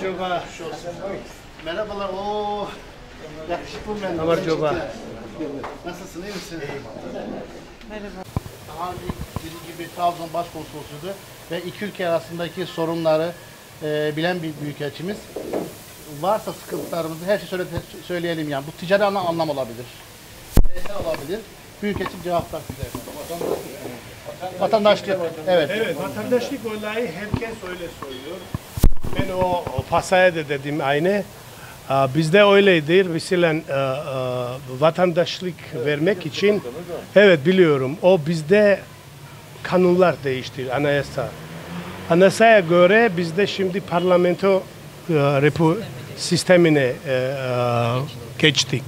Coba. Merhabalar. Oo. Yakışıklı ben. Amar Coba. Nasılsın? İyi misin? Merhaba. Daha dediğim gibi Trabzon Başkonsolosluğu'ydu ve iki ülke arasındaki sorunları bilen bir büyükelçimiz. Varsa sıkıntılarımızı her şeyi söyleyelim yani. Bu ticari anlam olabilir. Bireysel olabilir. Büyükelçim cevaplar size. Vatandaşlık. Evet. Evet, vatandaşlık olayı herkes öyle söylüyor. Ben o Fasaya da dedim aynı. Bizde öyleydir. Mesela vatandaşlık vermek için, evet biliyorum, o bizde kanunlar değişti, anayasa. Anayasaya göre bizde şimdi parlamento sistemine geçtik.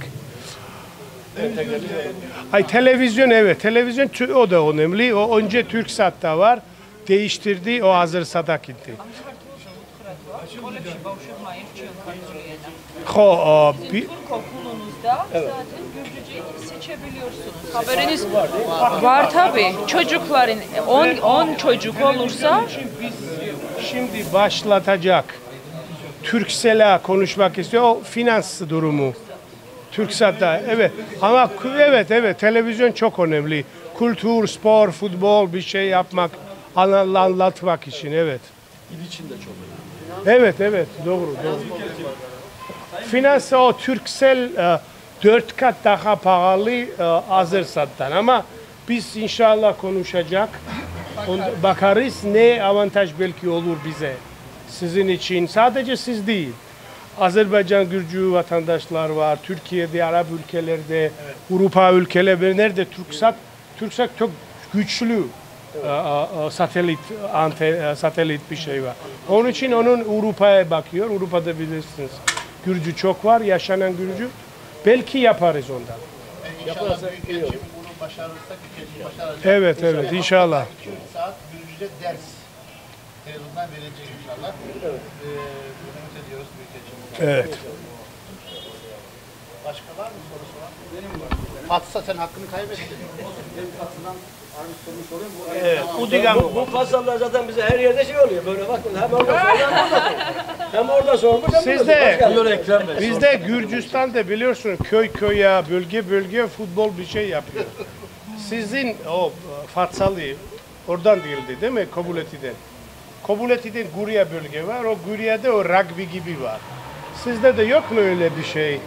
Ay televizyon, evet, televizyon o da önemli. O önce TürkSat'ta var, değiştirdi, o Azersad'a gitti. Türk okulunuzda zaten Gürcüce seçebiliyorsunuz. Haberiniz var tabii. Çocukların 10 çocuk olursa Şimdi başlatacak. Turkcell'a konuşmak istiyor. O finans durumu. TürkSat'ta evet. Ama evet televizyon çok önemli. Kültür, spor, futbol bir şey yapmak, anlatmak için evet. İl için de çok önemli. Evet doğru. Finans o Turkcell 4 kat daha pahalı Azersat'tan ama biz inşallah konuşacak. Bakarız ne avantaj belki olur bize. Sizin için sadece siz değil. Azerbaycan Gürcü vatandaşlar var. Türkiye'de, Arap ülkelerde, Avrupa ülkeleri nerede TürkSat çok güçlü satelit bir şey var. Onun için onun Avrupa'ya bakıyor. Avrupa'da bilirsiniz. Gürcü çok var, yaşanan Gürcü. Belki yaparız ondan. İnşallah büyükelçim bunu başarırsak ülkemiz başaracak. Evet inşallah. 2 saat Gürcüce ders televizyondan verilecek inşallah. Ümit ediyoruz büyükelçim. Evet. Başka var mı sorusu var? Benim var. Fatsa sen hakkını kaybettin. Benim katından aynı soruyu sorayım. Udigan. Bu pazarlar zaten bize her yerde şey oluyor. Böyle bakın hem orada sormuş hem orada sormuş. Bizde Gürcistan'da biliyorsun köye, bölge futbol bir şey yapıyor. Sizin o Fatsalı oradan değildi değil mi? Kobuleti'den Gurya bölge var. O Gurya'da o rugby gibi var. Sizde de yok mu öyle bir şey?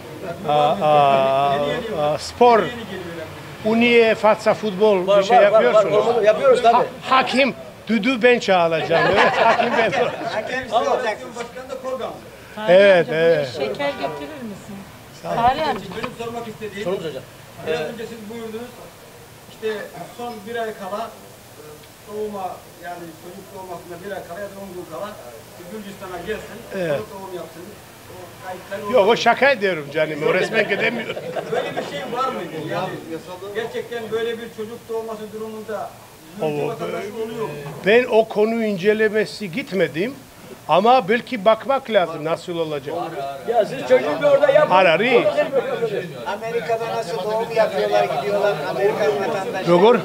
Spor. Uniye, Fatsa futbol bir şey yapıyorsunuz. Yapıyoruz tabii. Hakim düdüğü ben çalacağım. Evet, hakim ben. Başkan da program. Evet. şeker getirir misin? Tarih amca. Benim sormak istediğim, Sorumuz hocam. biraz önce siz buyurdunuz, işte son bir ay kala doğuma, yani çocuk doğmasına bir ay kala ya da 10 gün kala Gürcistan'a gelsin, çocuk doğum yapsın. O kayıtlar Yok o şaka ediyorum canım. O resmen gidemiyor. Böyle bir şey var mıydı? Yani gerçekten böyle bir çocuk doğması durumunda Gürcü vatandaşı oluyor mu? Ben o konu incelemesi gitmedim. Ama belki bakmak lazım nasıl olacak. Ya siz çocuğu bir orada yapın. Harari. Amerika'da nasıl doğum yapıyorlar, gidiyorlar Amerikan vatandaşları. Doğru.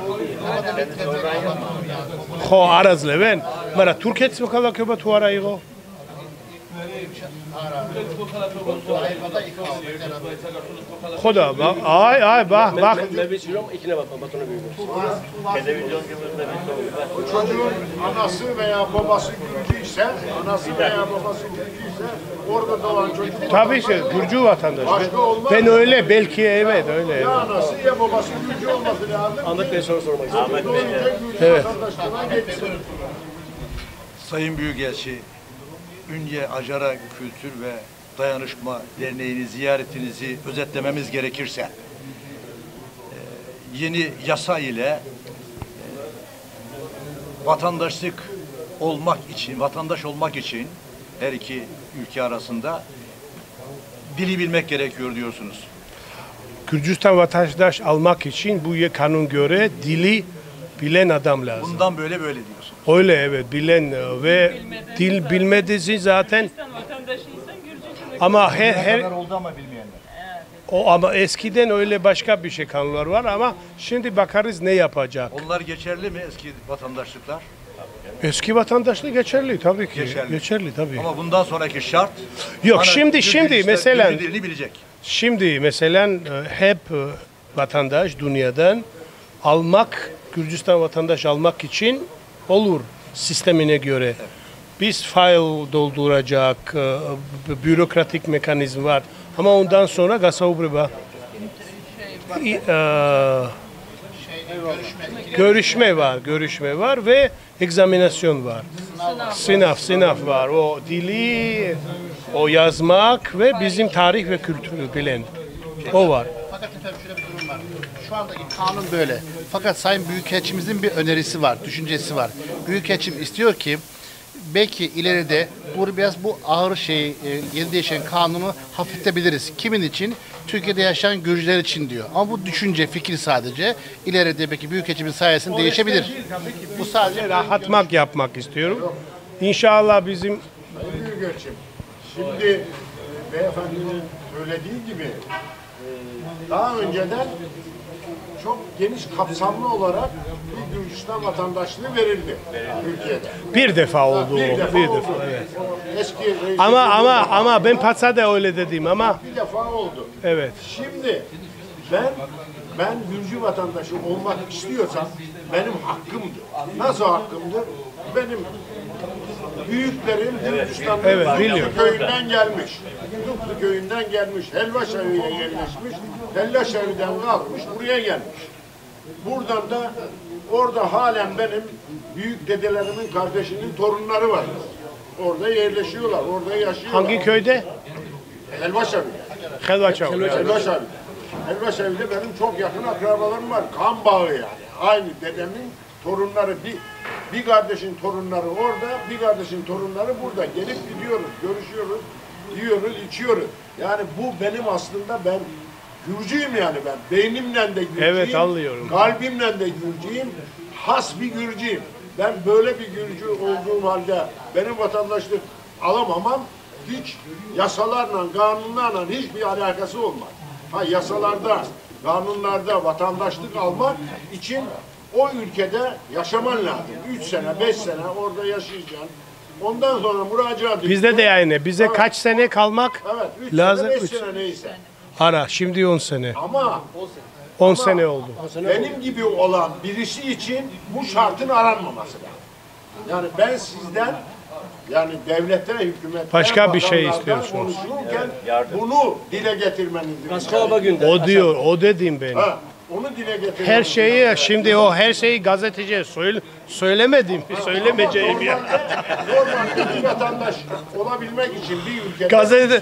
Ho araz leven. Mara Türkiye'de mi kalak ya tu araygo? Khoda bak ay bak. Ben bir sürüyorum, ikine bakma, batona büyüyor. Çocuğun anası veya babası Gürcüyse, orada doğan çocuk. Tabii ki Gürcü vatandaş. Başka olmaz. Ben öyle belki evet öyle. Ya anası ya babası Gürcü olması lazım. Ahmet Bey soru sormak istiyorum. Evet. Sayın Büyükelçi, Ünye Acara Kültür ve Dayanışma Derneği'ni ziyaretinizi özetlememiz gerekirse, yeni yasa ile vatandaş olmak için her iki ülke arasında dili bilmek gerekiyor diyorsunuz. Gürcistan vatandaş almak için bu kanun göre dili bilen adam lazım. Bundan böyle diyorsunuz. Öyle evet bilen ve dil bilmediği zaten ama her oldu ama bilmeyenler. ama eskiden öyle başka bir şey kanunlar var ama şimdi bakarız ne yapacak. Onlar geçerli mi eski vatandaşlıklar? Eski vatandaşlığı geçerli tabii ki. Geçerli. Geçerli tabii. Ama bundan sonraki şart Yok ana şimdi Gürcistan mesela dilini bilecek. şimdi mesela hep vatandaş dünyadan almak Gürcistan vatandaş almak için olur sistemine göre. Biz file dolduracak bürokratik mekanizm var ama ondan sonra gasavreba görüşme var ve egzaminasyon var. Sınav var. O dili, o yazmak ve bizim tarih ve kültürü bilen. O var. Fakat efendim şöyle bir durum var. Şu andaki kanun böyle. Fakat Sayın Büyükelçimizin bir önerisi var, düşüncesi var. Büyükelçim istiyor ki belki ileride biraz bu ağır yeni değişen kanunu hafifletebiliriz. Kimin için? Türkiye'de yaşayan Gürcüler için diyor. Ama bu düşünce, fikir sadece. İleride belki Büyükelçimin sayesinde değişebilir. Bu sadece Rahatmak yapmak istiyorum. İnşallah bizim Büyükelçim, şimdi beyefendinin söylediği gibi daha önceden çok geniş kapsamlı olarak bir Gürcistan vatandaşlığı verildi Türkiye'de. bir defa oldu. Bir defa oldu. Evet. Eski reis- Ama ben Patsa'da öyle dedim ama bir defa oldu. evet. Şimdi ben Gürcü vatandaşı olmak istiyorsam benim hakkımdır. Nasıl hakkımdır? Benim büyüklerim Gürcistan'ın Evet, biliyorum. köyünden gelmiş. Duklu köyünden gelmiş. Helvaşehir'e yerleşmiş. Helvaşehir'den kalkmış buraya gelmiş. Buradan da orada halen benim büyük dedelerimin kardeşinin torunları var. Orada yerleşiyorlar, orada yaşıyorlar. Hangi köyde? Helvaşehir'de. Helvaçav. Helvaşehir'de. Helvaşehir'de benim çok yakın akrabalarım var. Kan bağı yani. Aynı dedemin torunları bir kardeşin torunları orada, bir kardeşin torunları burada. Gelip gidiyoruz, görüşüyoruz, yiyoruz, içiyoruz. Yani bu benim aslında ben Gürcüyüm yani ben. Beynimle de Gürcüyüm. Evet, anlıyorum. Kalbimle de Gürcüyüm. Has bir Gürcüyüm. Ben böyle bir Gürcü olduğum halde benim vatandaşlık alamamam hiç yasalarla, kanunlarla hiçbir alakası olmaz. Ha yasalarda, kanunlarda vatandaşlık almak için o ülkede yaşaman lazım. 3 sene, 5 sene orada yaşayacaksın. Ondan sonra müracaat Bizde de yani. Bize Evet. kaç sene kalmak 3 lazım? sene, 5 Üç. sene neyse. Ara. Şimdi 10 sene. Ama 10 sene oldu. benim gibi olan birisi için bu şartın aranmaması lazım. Yani ben sizden yani devlete, hükümete, Başka bir şey bakanlardan istiyorsunuz. konuşurken bunu dile getirmeniz Raskolaba günde. O diyor. O dedim ben. Ha, onu dile getirmeniz Her şeyi şimdi o her şeyi gazeteciye söylemedim. Söylemeyeceğim ya. Normalde bir vatandaş olabilmek için bir ülkede Gazete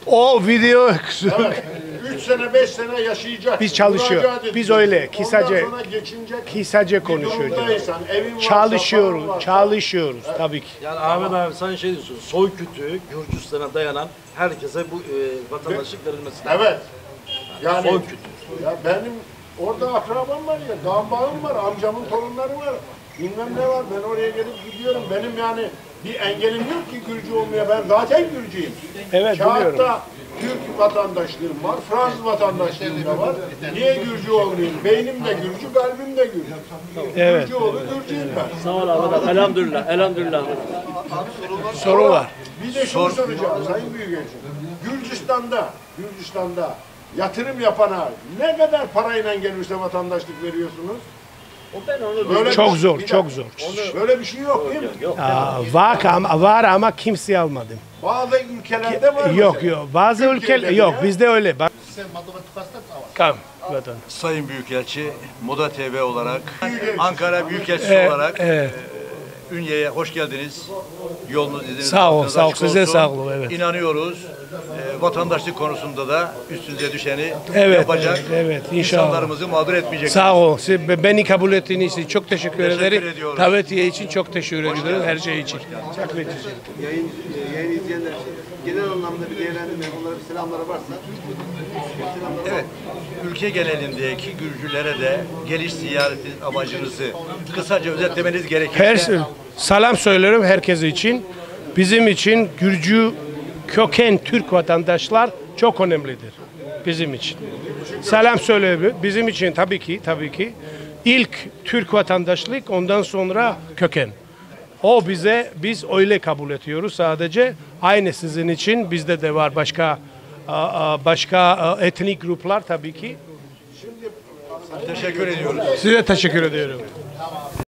o video evet, 3 sene 5 sene yaşayacak. Biz çalışıyor. Müracaat Biz edecek. öyle, Ondan kısaca- sonra geçinecek kısaca bir konuşuyoruz. durumdaysan, evin varsa, paran Çalışıyoruz. varsa- Çalışıyoruz tabii ki. Yani Ahmet abi sen şey diyorsun, soy kütüğü Gürcistan'a dayanan herkese bu vatandaşlık verilmesi lazım. Evet. Yani Soy kütüğü. ya benim orada akrabam var ya, dambağım var, amcamın torunları var. Bilmem ne var. Ben oraya gelip gidiyorum. Benim yani bir engelim yok ki Gürcü olmaya. Ben zaten Gürcüyüm. Evet, biliyorum. Kağıtta Türk vatandaşlığım var, Fransız vatandaşlığım da var. Niye Gürcü olmayayım? Beynim de Gürcü, kalbim de Gürcü. Evet. Gürcü oğlu Gürcüyüm ben. Sağ ol Ahmet abi. Elhamdülillah. Elhamdülillah. Soru var. Bir de şunu soracağım Sayın Büyükelçim. Gürcistan'da yatırım yapana ne kadar parayla gelirse vatandaşlık veriyorsunuz? Ben onu Böyle Çok bir- zor, bir çok dakika. zor. Böyle bir şey yok değil mi? Var ama kimseye almadım. Bazı ülkelerde var Yok mesela. yok. Bazı Türkiye'de ülkeler yok. ya. Bizde öyle. Bak. Sen Moldova Tukas'ta var. Tamam. Vatan. Sayın Büyükelçi, Moda TV olarak, Ankara Büyükelçisi Evet, olarak evet. Ünye'ye hoş geldiniz. Yolunuz iziniz Sağ ol, bahtınız sağ ol. açık Size olsun. sağ olun, evet. İnanıyoruz. Vatandaşlık konusunda da üstünüze düşeni Evet, yapacak. evet, inşallah. İnsanlarımızı mağdur etmeyecek. Sağ ol. Beni kabul ettiğiniz için çok teşekkür Teşekkür ederim. ediyoruz. Davetiye için çok teşekkür ederim. Her şey için. Çok teşekkür Yayın izleyenler genel anlamda bir değerlendirme, onlara bir selamları varsa selamları Evet. Ülke genelindeki Gürcülere de geliş ziyareti amacınızı kısaca özetlemeniz gerekirse. Selam söylerim herkes için. Bizim için Gürcü köken Türk vatandaşlar çok önemlidir. Bizim için. Selam söyle bizim için tabii ki. İlk Türk vatandaşlık ondan sonra köken. O biz öyle kabul ediyoruz sadece. Aynı sizin için bizde de var başka etnik gruplar tabii ki. Teşekkür ediyoruz. Size teşekkür ediyorum.